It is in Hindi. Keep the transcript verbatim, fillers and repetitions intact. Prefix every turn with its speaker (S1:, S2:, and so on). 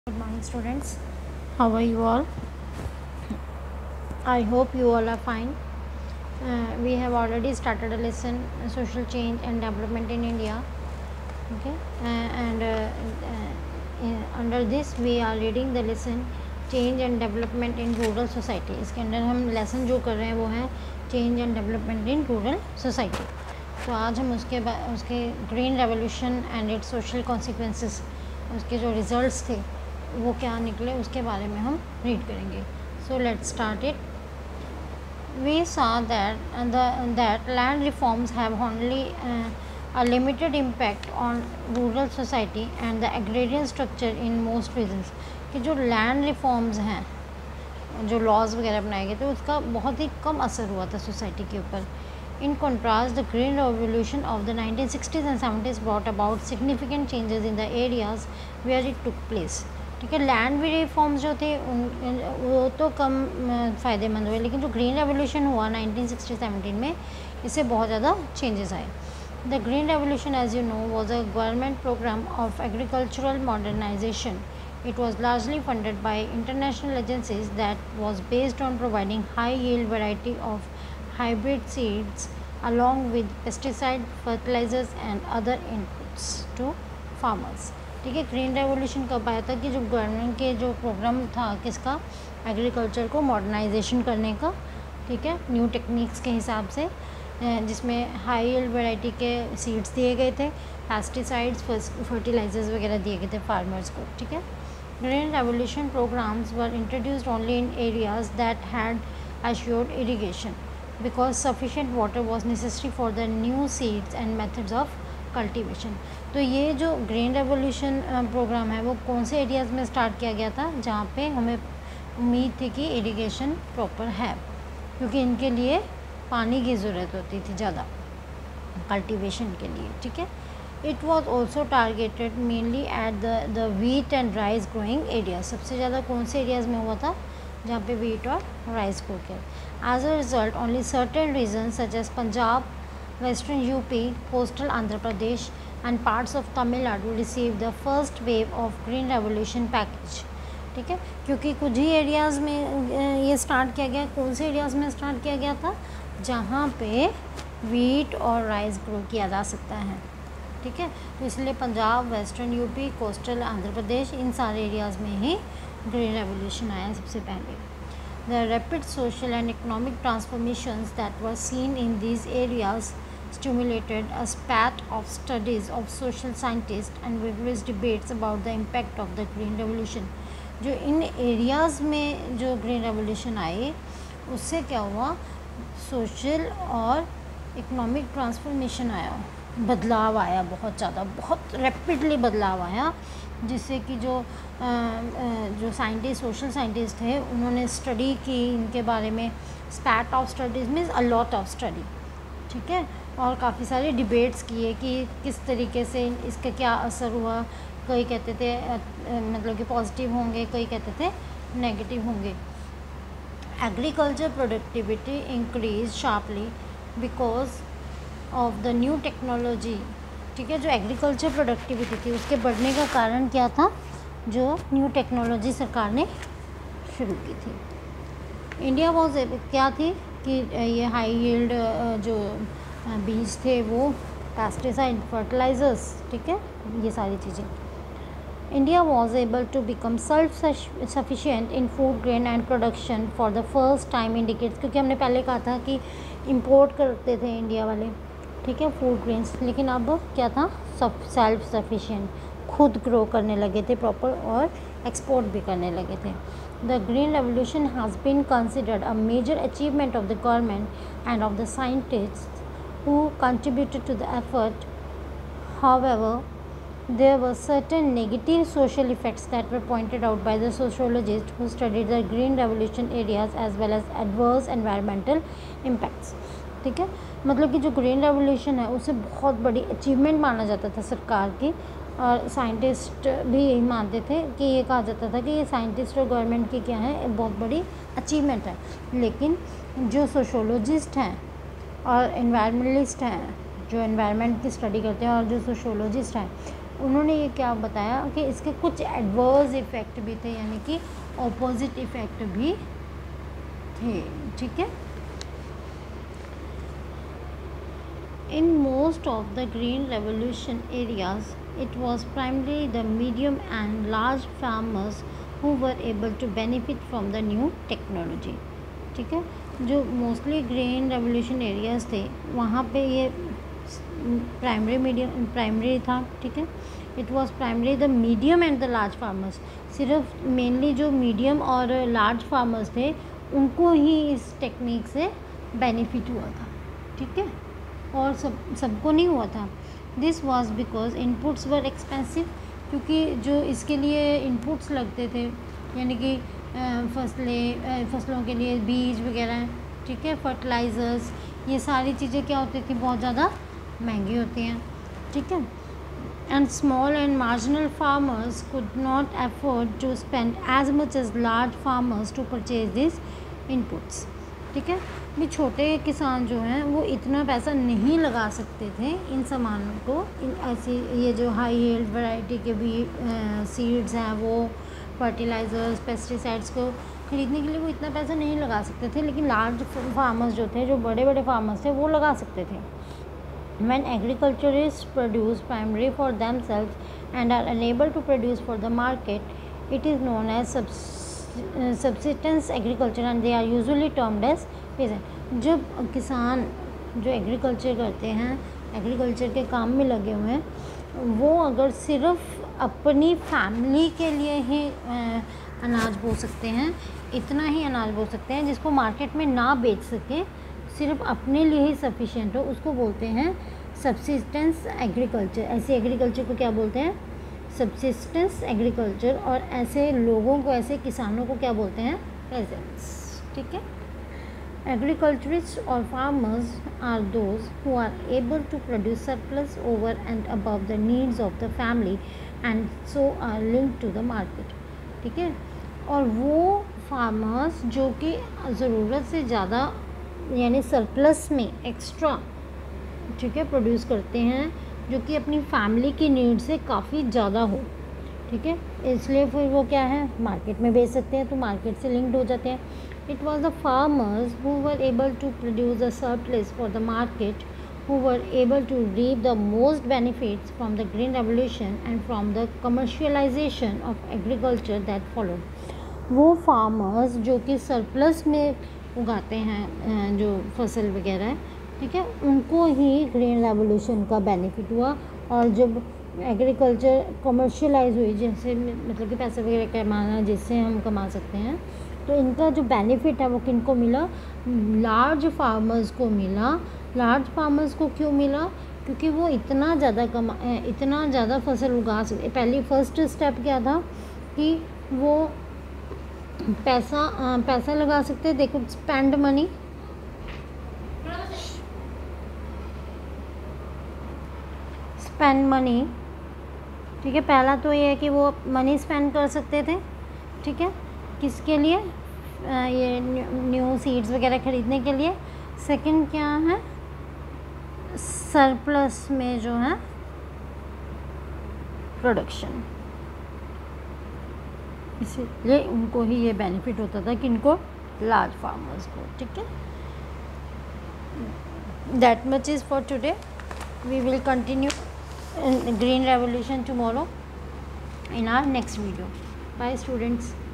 S1: Good morning, students. How are you all? I hope you all are fine. Uh, we have already started a lesson, uh, social change and development in India. Okay, uh, and uh, uh, in, under this we are reading the lesson change and development in rural society. इसके अंदर हम लेसन जो कर रहे हैं वो है change and development in rural society. तो आज हम उसके बाद उसके green revolution and its social consequences, उसके जो रिजल्ट्स थे वो क्या निकले उसके बारे में हम रीड करेंगे. So let's start it. We saw that uh, the that land reforms have only uh, a limited impact on rural society and the agrarian structure in most regions. कि जो land reforms हैं, जो laws वगैरह बनाए गए थे उसका बहुत ही कम असर हुआ था सोसाइटी के ऊपर. In contrast, the green revolution of the nineteen sixties and seventies brought about significant changes in the areas where it took place. ठीक है, लैंड रिफॉर्म्स जो थे उन वो तो कम फ़ायदेमंद हुए, लेकिन जो ग्रीन रेवोल्यूशन हुआ नाइनटीन सिक्सटी सेवनटीन में इससे बहुत ज़्यादा चेंजेस आए. The green revolution as you know was a government programme of agricultural modernisation. It was largely funded by international agencies that was based on providing high yield variety of hybrid seeds along with pesticide, fertilizers and other inputs to farmers. ठीक है, ग्रीन रेवोल्यूशन कब आया था कि जो गवर्नमेंट के जो प्रोग्राम था किसका, एग्रीकल्चर को मॉडर्नाइजेशन करने का. ठीक है, न्यू टेक्निक्स के हिसाब से, जिसमें हाई यील्ड वैरायटी के सीड्स दिए गए थे, पेस्टिसाइड्स, फर्टिलाइजर्स वगैरह दिए गए थे फार्मर्स को. ठीक है, green revolution programmes were introduced only in areas that had assured irrigation because sufficient water was necessary for the new seeds and methods of cultivation. तो ये जो ग्रीन रेवोल्यूशन प्रोग्राम है वो कौन से एरियाज़ में स्टार्ट किया गया था जहाँ पे हमें उम्मीद थी कि इरिगेशन प्रॉपर है, क्योंकि इनके लिए पानी की ज़रूरत होती थी ज़्यादा कल्टीवेशन के लिए. ठीक है, it was also targeted mainly at the the wheat and rice growing area. सबसे ज़्यादा कौन से एरियाज़ में हुआ था जहाँ पे वीट और राइस ग्रो किया. As a result only certain region such as Punjab, Western U P, coastal Andhra Pradesh and parts of Tamil Nadu received the first wave of Green Revolution package. ठीक है, क्योंकि कुछ ही एरियाज़ में ये स्टार्ट किया गया. कौन से एरियाज़ में स्टार्ट किया गया था जहाँ पे वीट और राइस ग्रो किया जा सकता है. ठीक है, तो इसलिए Punjab, western UP, coastal Andhra Pradesh, इन सारे एरियाज़ में ही ग्रीन रेवोल्यूशन आया सबसे पहले. The rapid social and economic transformations that were seen in these areas stimulated a spat of studies of social scientists and vigorous debates about the impact of the green revolution. जो इन एरियाज़ में जो ग्रीन रेवोल्यूशन आई उससे क्या हुआ, सोशल और इकोनॉमिक ट्रांसफॉर्मेशन आया, बदलाव आया, बहुत ज़्यादा, बहुत रैपिडली बदलाव आया, जिससे कि जो आ, जो साइंटिस्ट, सोशल साइंटिस्ट थे उन्होंने स्टडी की इनके बारे में. Spate of studies means a lot of study. ठीक है, और काफ़ी सारे डिबेट्स किए कि किस तरीके से इसका क्या असर हुआ. कोई कहते थे मतलब कि पॉजिटिव होंगे, कोई कहते थे नेगेटिव होंगे. Agriculture productivity increase sharply because of the new technology. ठीक है, जो एग्रीकल्चर प्रोडक्टिविटी थी उसके बढ़ने का कारण क्या था, जो न्यू टेक्नोलॉजी सरकार ने शुरू की थी. इंडिया वॉज क्या थी कि ये हाई यील्ड जो बीज थे वो पेस्टिसाइड, फर्टिलाइजर्स. ठीक है, ये सारी चीज़ें. India was able to become self sufficient in food grain and production for the first time in decades. क्योंकि हमने पहले कहा था कि इंपोर्ट करते थे इंडिया वाले, ठीक है, फूड ग्रेन्स, लेकिन अब क्या था, सब सेल्फ सफिशिएंट, खुद ग्रो करने लगे थे प्रॉपर और एक्सपोर्ट भी करने लगे थे. The green revolution has been considered a major achievement of the government and of the scientists who contributed to the effort. However, there were certain negative social effects that were pointed out by the sociologists who studied the green revolution areas as well as adverse environmental impacts. ठीक है, मतलब कि जो ग्रीन रेवोल्यूशन है उसे बहुत बड़ी अचीवमेंट माना जाता था सरकार की, और साइंटिस्ट भी यही मानते थे कि ये कहा जाता था कि ये साइंटिस्ट और गवर्नमेंट की क्या है, बहुत बड़ी अचीवमेंट है. लेकिन जो सोशोलॉजिस्ट हैं और इन्वायरमेंटलिस्ट हैं, जो इन्वायरमेंट की स्टडी करते हैं, और जो सोशोलॉजिस्ट हैं उन्होंने ये क्या बताया कि इसके कुछ एडवर्स इफ़ेक्ट भी थे, यानी कि ऑपोजिट इफ़ेक्ट भी थे, ठीक है। In most of the Green Revolution areas, it was primarily the medium and large farmers who were able to benefit from the new technology. ठीक है, जो मोस्टली ग्रीन रेवोल्यूशन एरियाज़ थे वहाँ पे ये प्राइमरी मीडियम प्राइमरी था, ठीक है। It was primary the medium and the large farmers, सिर्फ मेनली जो मीडियम और लार्ज फार्मर्स थे उनको ही इस टेक्निक से बेनिफिट हुआ था, ठीक है, और सब सबको नहीं हुआ था। This was because inputs were expensive, क्योंकि जो इसके लिए इनपुट्स लगते थे, यानी कि फसलें फसलों के लिए बीज वगैरह, ठीक है, फर्टिलाइज़र्स, ये सारी चीज़ें क्या होती थी, बहुत ज़्यादा महंगी होती हैं, ठीक है। And small and marginal farmers could not afford to spend as much as large farmers to purchase this inputs, ठीक है। भी छोटे किसान जो हैं वो इतना पैसा नहीं लगा सकते थे इन सामानों को, इन ऐसी ये जो हाई यील्ड वैरायटी के भी सीड्स हैं, वो फर्टिलाइज़र्स, पेस्टिसाइड्स को ख़रीदने के लिए वो इतना पैसा नहीं लगा सकते थे, लेकिन लार्ज फार्मर्स जो थे, जो बड़े बड़े फार्मर्स थे, वो लगा सकते थे। When agriculturists produce primarily for themselves and are unable to produce for the market, it is known as subsistence agriculture and they are usually termed as peasant. जब किसान जो एग्रीकल्चर करते हैं, एग्रीकल्चर के काम में लगे हुए हैं, वो अगर सिर्फ अपनी फैमिली के लिए ही अनाज बो सकते हैं, इतना ही अनाज बो सकते हैं जिसको मार्केट में ना बेच सके, सिर्फ अपने लिए ही सफिशिएंट हो, उसको बोलते हैं सब्सिस्टेंस एग्रीकल्चर। ऐसे एग्रीकल्चर को क्या बोलते हैं, सब्सिस्टेंस एग्रीकल्चर। और ऐसे लोगों को, ऐसे किसानों को क्या बोलते हैं, पेजेंट्स, ठीक है। एग्रीकल्चरिस्ट और farmers are those who are able to produce surplus over and above the needs of the family and so are linked to the market, ठीक है। और वो फार्मर्स जो कि ज़रूरत से ज़्यादा यानी सरप्लस में एक्स्ट्रा, ठीक है, प्रोड्यूस करते हैं, जो कि अपनी फैमिली की नीड से काफ़ी ज़्यादा हो, ठीक है, इसलिए फिर वो क्या है, मार्केट में बेच सकते हैं, तो मार्केट से लिंक्ड हो जाते हैं। It was the farmers who were able to produce a surplus for the market who were able to reap the most benefits from the green revolution and from the commercialisation of agriculture that followed. वो फार्मर्स जो कि सरप्लस में उगाते हैं जो फसल वगैरह है, ठीक है, उनको ही ग्रीन रेवोल्यूशन का बेनिफिट हुआ। और जब एग्रीकल्चर कमर्शियलाइज हुई, जैसे मतलब कि पैसे वगैरह कमाना जिससे हम कमा सकते हैं, तो इनका जो बेनिफिट है वो किनको मिला, लार्ज फार्मर्स को मिला। लार्ज फार्मर्स को क्यों मिला, क्योंकि वो इतना ज़्यादा कमा इतना ज़्यादा फसल उगा सकते। पहली फर्स्ट स्टेप क्या था कि वो पैसा आ, पैसा लगा सकते, देखो स्पेंड मनी, स्पेंड मनी, ठीक है। पहला तो ये है कि वो मनी स्पेंड कर सकते थे, ठीक है, किसके लिए, आ, ये न्यू सीड्स वगैरह ख़रीदने के लिए। सेकंड क्या है, सरप्लस में जो है प्रोडक्शन, इसलिए उनको ही ये बेनिफिट होता था कि इनको, लार्ज फार्मर्स को, ठीक है। That much is for today, we will continue green revolution tomorrow in our next video. Bye students.